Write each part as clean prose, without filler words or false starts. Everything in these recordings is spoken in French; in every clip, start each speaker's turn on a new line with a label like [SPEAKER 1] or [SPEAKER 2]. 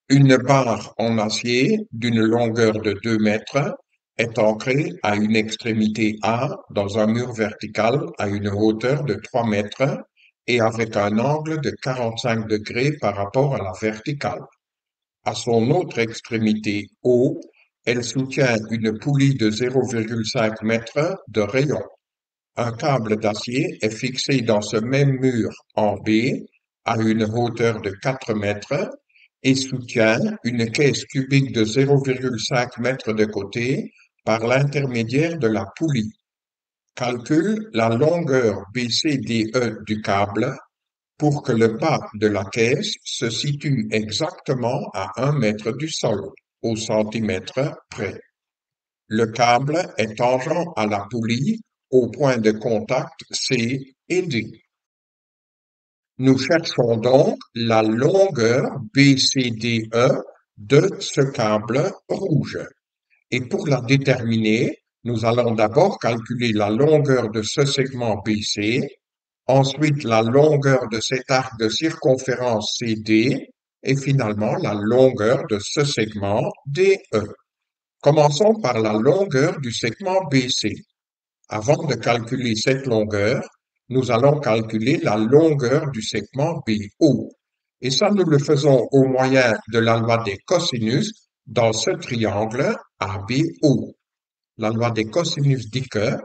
[SPEAKER 1] Une barre en acier d'une longueur de 2 mètres est ancrée à une extrémité A dans un mur vertical à une hauteur de 3 mètres et avec un angle de 45 degrés par rapport à la verticale. À son autre extrémité O, elle soutient une poulie de 0,5 mètres de rayon. Un câble d'acier est fixé dans ce même mur en B à une hauteur de 4 mètres et soutient une caisse cubique de 0,5 mètres de côté par l'intermédiaire de la poulie. Calcule la longueur BCDE du câble pour que le bas de la caisse se situe exactement à 1 mètre du sol, au centimètre près. Le câble est tangent à la poulie au point de contact C et D. Nous cherchons donc la longueur BCDE de ce câble rouge. Et pour la déterminer, nous allons d'abord calculer la longueur de ce segment BC, ensuite la longueur de cet arc de circonférence CD et finalement la longueur de ce segment DE. Commençons par la longueur du segment BC. Avant de calculer cette longueur, nous allons calculer la longueur du segment BO. Et ça, nous le faisons au moyen de la loi des cosinus dans ce triangle ABO. La loi des cosinus dit que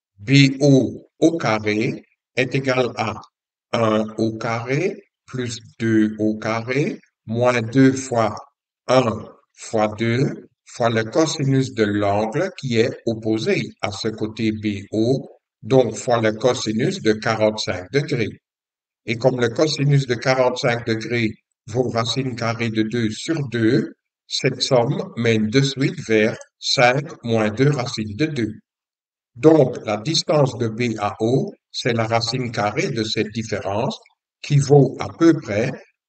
[SPEAKER 1] BO au carré est égal à 1 au carré plus 2 au carré moins 2 fois 1 fois 2 fois le cosinus de l'angle qui est opposé à ce côté BO, donc fois le cosinus de 45 degrés. Et comme le cosinus de 45 degrés vaut racine carrée de 2 sur 2, cette somme mène de suite vers 5 moins 2 racine de 2. Donc, la distance de B à O, c'est la racine carrée de cette différence qui vaut à peu près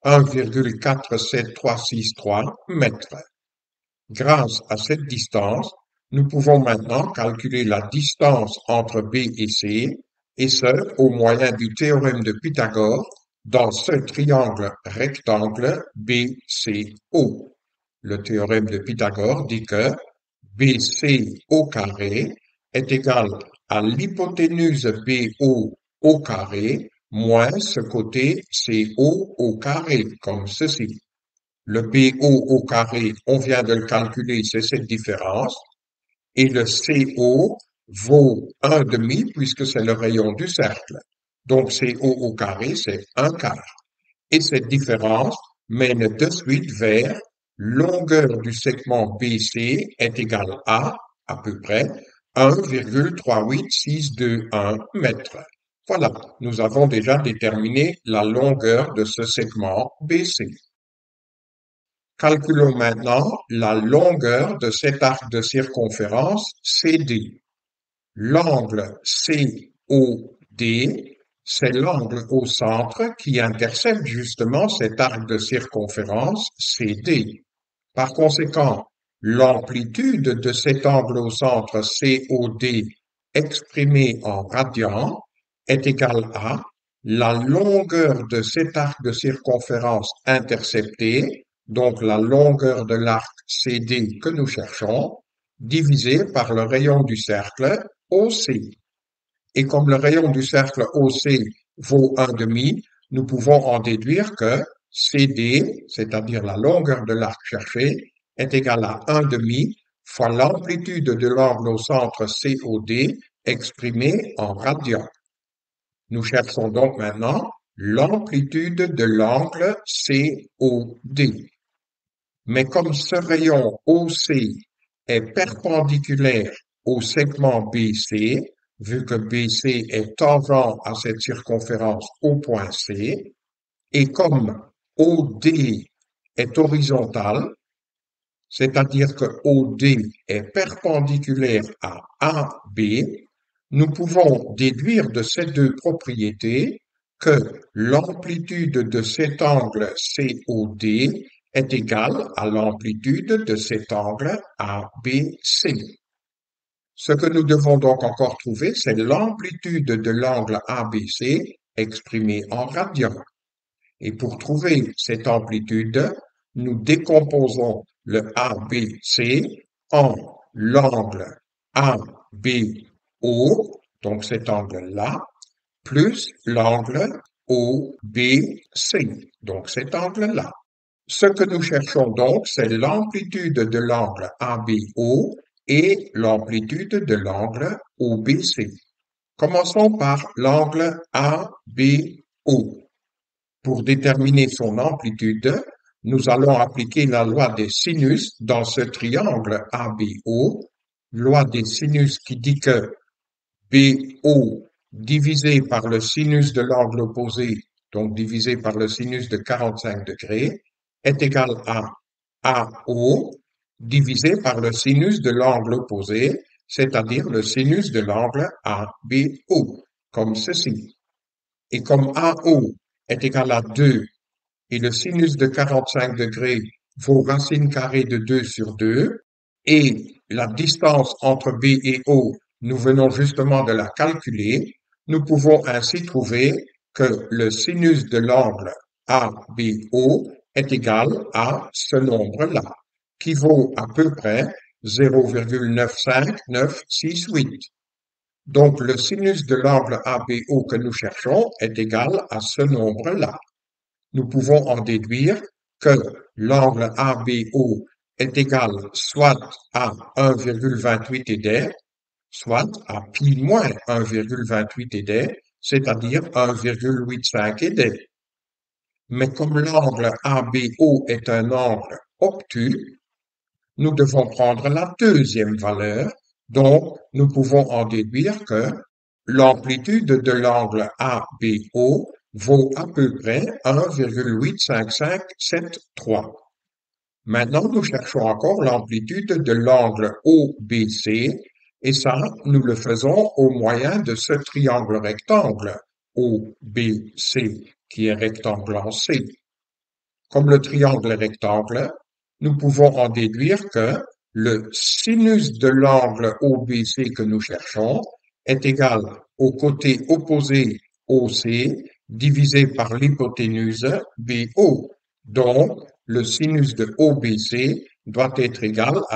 [SPEAKER 1] 1,47363 mètres. Grâce à cette distance, nous pouvons maintenant calculer la distance entre B et ce, au moyen du théorème de Pythagore, dans ce triangle rectangle BCO. Le théorème de Pythagore dit que BC au carré est égal à l'hypoténuse BO au carré moins ce côté CO au carré, comme ceci. Le BO au carré, on vient de le calculer, c'est cette différence. Et le CO vaut 1 demi puisque c'est le rayon du cercle. Donc CO au carré, c'est 1 quart. Et cette différence mène de suite vers longueur du segment BC est égale à peu près, 1,38621 mètres. Voilà, nous avons déjà déterminé la longueur de ce segment BC. Calculons maintenant la longueur de cet arc de circonférence CD. L'angle COD, c'est l'angle au centre qui intercepte justement cet arc de circonférence CD. Par conséquent, l'amplitude de cet angle au centre COD exprimé en radians est égale à la longueur de cet arc de circonférence intercepté, donc la longueur de l'arc CD que nous cherchons, divisé par le rayon du cercle OC. Et comme le rayon du cercle OC vaut 1 demi, nous pouvons en déduire que CD, c'est-à-dire la longueur de l'arc cherché, est égal à 1 demi fois l'amplitude de l'angle au centre COD exprimé en radians. Nous cherchons donc maintenant l'amplitude de l'angle COD. Mais comme ce rayon OC est perpendiculaire au segment BC, vu que BC est tangent à cette circonférence au point C, et comme OD est horizontal, c'est-à-dire que OD est perpendiculaire à AB, nous pouvons déduire de ces deux propriétés que l'amplitude de cet angle COD est égale à l'amplitude de cet angle ABC. Ce que nous devons donc encore trouver, c'est l'amplitude de l'angle ABC exprimé en radians. Et pour trouver cette amplitude, nous décomposons le ABC en l'angle ABO, donc cet angle-là, plus l'angle OBC, donc cet angle-là. Ce que nous cherchons donc, c'est l'amplitude de l'angle ABO et l'amplitude de l'angle OBC. Commençons par l'angle ABO. Pour déterminer son amplitude, nous allons appliquer la loi des sinus dans ce triangle ABO, loi des sinus qui dit que BO divisé par le sinus de l'angle opposé, donc divisé par le sinus de 45 degrés, est égal à AO divisé par le sinus de l'angle opposé, c'est-à-dire le sinus de l'angle ABO, comme ceci. Et comme AO est égal à 2 et le sinus de 45 degrés vaut racine carrée de 2 sur 2, et la distance entre B et O, nous venons justement de la calculer, nous pouvons ainsi trouver que le sinus de l'angle ABO est égal à ce nombre-là, qui vaut à peu près 0,95968. Donc, le sinus de l'angle ABO que nous cherchons est égal à ce nombre-là. Nous pouvons en déduire que l'angle ABO est égal soit à 1,28 éder, soit à pi moins 1,28 éder, c'est-à-dire 1,85 éder. Mais comme l'angle ABO est un angle obtus, nous devons prendre la deuxième valeur, donc nous pouvons en déduire que l'amplitude de l'angle ABO vaut à peu près 1,85573. Maintenant, nous cherchons encore l'amplitude de l'angle OBC, et ça, nous le faisons au moyen de ce triangle rectangle OBC, qui est rectangle en C. Comme le triangle est rectangle, nous pouvons en déduire que le sinus de l'angle OBC que nous cherchons est égal au côté opposé OC divisé par l'hypoténuse BO. Donc, le sinus de OBC doit être égal à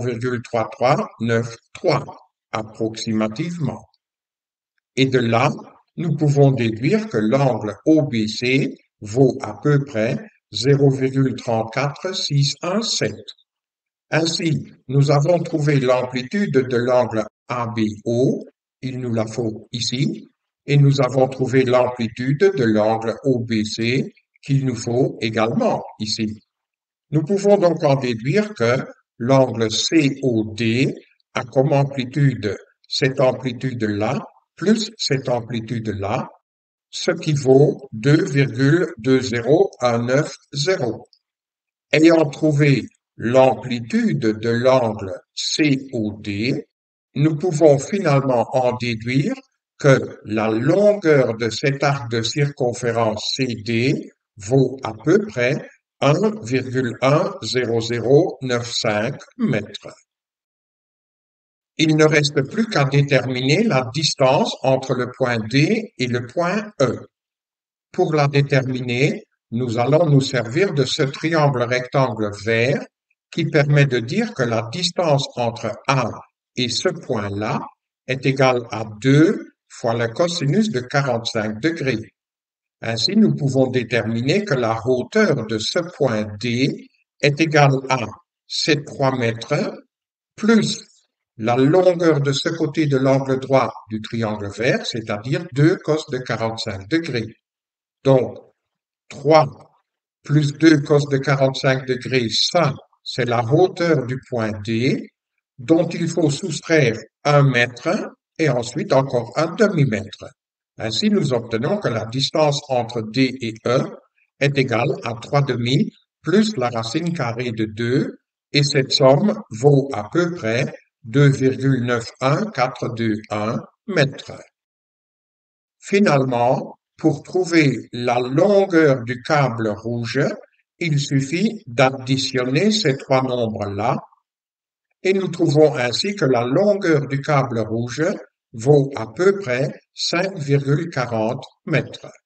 [SPEAKER 1] 0,3393 approximativement. Et de là, nous pouvons déduire que l'angle OBC vaut à peu près 0,34617. Ainsi, nous avons trouvé l'amplitude de l'angle ABO, il nous la faut ici, et nous avons trouvé l'amplitude de l'angle OBC qu'il nous faut également ici. Nous pouvons donc en déduire que l'angle COD a comme amplitude cette amplitude-là plus cette amplitude-là, ce qui vaut 2,20190. Ayant trouvé l'amplitude de l'angle COD, nous pouvons finalement en déduire que la longueur de cet arc de circonférence CD vaut à peu près 1,10095 mètres. Il ne reste plus qu'à déterminer la distance entre le point D et le point E. Pour la déterminer, nous allons nous servir de ce triangle rectangle vert qui permet de dire que la distance entre A et ce point-là est égale à 2 fois le cosinus de 45 degrés. Ainsi, nous pouvons déterminer que la hauteur de ce point D est égale à ces 3 mètres plus la longueur de ce côté de l'angle droit du triangle vert, c'est-à-dire 2 cos de 45 degrés. Donc, 3 plus 2 cos de 45 degrés, ça, c'est la hauteur du point D, dont il faut soustraire 1 mètre et ensuite encore un demi-mètre. Ainsi, nous obtenons que la distance entre D et E est égale à 3 demi plus la racine carrée de 2, et cette somme vaut à peu près 2,91421 mètres. Finalement, pour trouver la longueur du câble rouge, il suffit d'additionner ces 3 nombres-là, et nous trouvons ainsi que la longueur du câble rouge vaut à peu près 5,40 mètres.